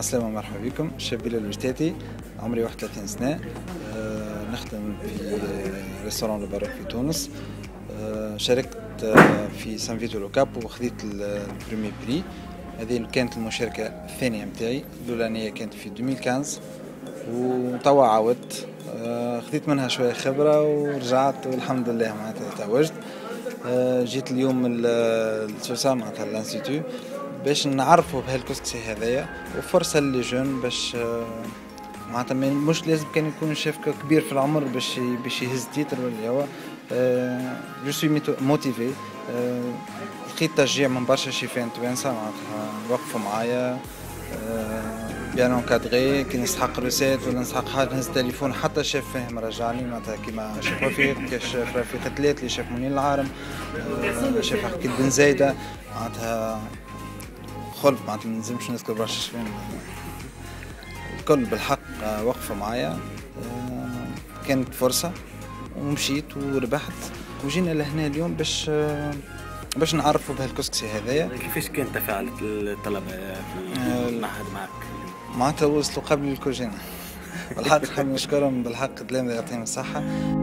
السلامة، مرحبا بكم. الشاب بلال الوجتاتي، عمري 31 سنة. نخدم في ريستوران الباروك في تونس. شاركت في سان فيتو لو كاب وخذيت البريمي بري. هذه كانت المشاركة الثانية متاعي، الأولانية كانت في 2015 وتوا عاودت. خذيت منها شوية خبرة ورجعت والحمد لله معناتها توجت. جيت اليوم السوسة معناتها الانستيتو باش نعرفوا بهالكسكسي هذايا، وفرصة اللي جون باش معناتها مش لازم كان يكون شيف كبير في العمر باش يهز تيتر ولا هو. جو سوي موتيفي. لقيت تشجيع من برشا شيفان توانسة معناتها وقفوا معايا بيان اونكادغي. كي نسحق روسيت ولا نسحق حاجة نهز التليفون، حتى شيف فاهم رجعني معناتها كيما شيف رفيق، شيف رفيق تلاتلي، شيف منير العارم، شيف حكيت بن زايدة معناتها خلف معناتها منلزمش نذكر برشا شيفان الكل بالحق وقفوا معايا. كانت فرصة ومشيت وربحت وجينا لهنا اليوم باش نعرفوا بهالكسكسي هذايا. كيفاش كان تفاعل الطلبة في المعهد معك؟ معناتها وصلوا قبل الكوجينة بالحق. نحب نشكرهم بالحق، التلامذة يعطيهم الصحة.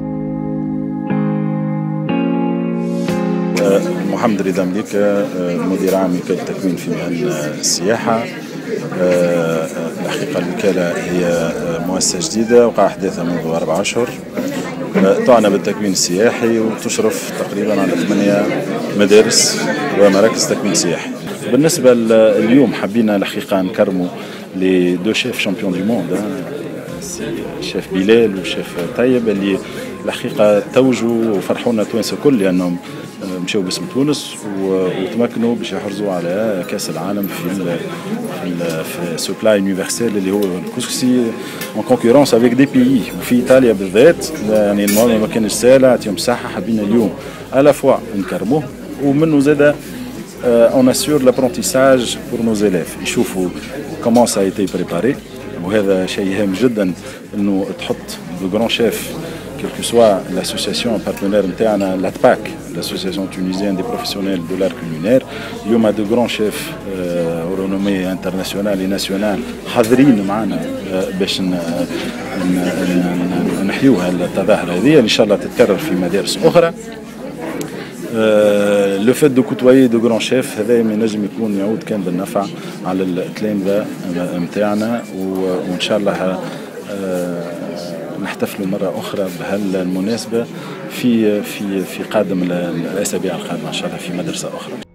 محمد رضا مليكة، مدير عام وكالة تكوين في مهن السياحة. الحقيقة الوكالة هي مؤسسة جديدة وقع أحداثها منذ 4 أشهر، تعنى بالتكوين السياحي وتشرف تقريبا على 8 مدارس ومراكز تكوين سياحي. بالنسبة اليوم حبينا الحقيقة نكرموا لي دو شيف شامبيون دي موند، الشيف بلال والشيف طيب، اللي الحقيقة توجوا وفرحونا توانسة كل لأنهم مشاو باسم تونس وتمكنوا باش يحرزوا على كاس العالم في سوبلاي يونيفرسال اللي هو الكسكسي اون كونكورونس افيك دي بيي. وفي ايطاليا بالذات يعني الموضوع ما كانش سهل، يعطيهم الصحه. حبينا اليوم الا فوا نكرموه ومنه زاد اون اسيور لابرونتيساج بور نو زيليف، يشوفوا كومون سا ايتي بريباري. وهذا شيء هام جدا انه تحط دو غران شيف quelle que soit l'association partenaire نتاعنا l'ATPAC, l'association tunisienne des professionnels de l'art culinaire. اليوم de grands chefs renommés international et national حاضرين معنا باش نحيوها التظاهرة هذه ان شاء الله تتكرر في مدارس اخرى. لو فيت دو كوتوايي دو غران شيف هذا ما ينجم يكون يعود كان بالنفع على التلامذة نتاعنا، وان شاء الله نحتفلوا مرة أخرى بهالمناسبة في قادم الأسابيع القادمة إن شاء الله في مدرسة أخرى.